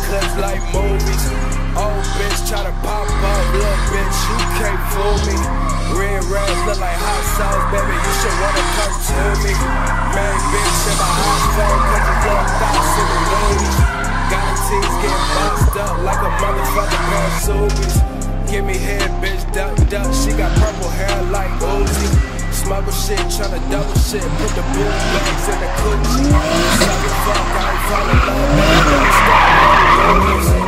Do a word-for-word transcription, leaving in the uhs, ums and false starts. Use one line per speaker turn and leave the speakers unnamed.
clips like movies. Old bitch try to pop up, little bitch, you can't fool me. Red rags look like hot sauce, baby, you should wanna come to me. Man, bitch in my iPhone, cause you little thoughts in the movies. Got the teeth getting boxed up like a motherfucking pair of Subies. Give me head, bitch, duck, duck, she got purple hair like Uzi. Smuggle shit, tryna double shit, put the boom bags in the coochie. Suck it, fuck, I ain't fall in love, baby, don't stop,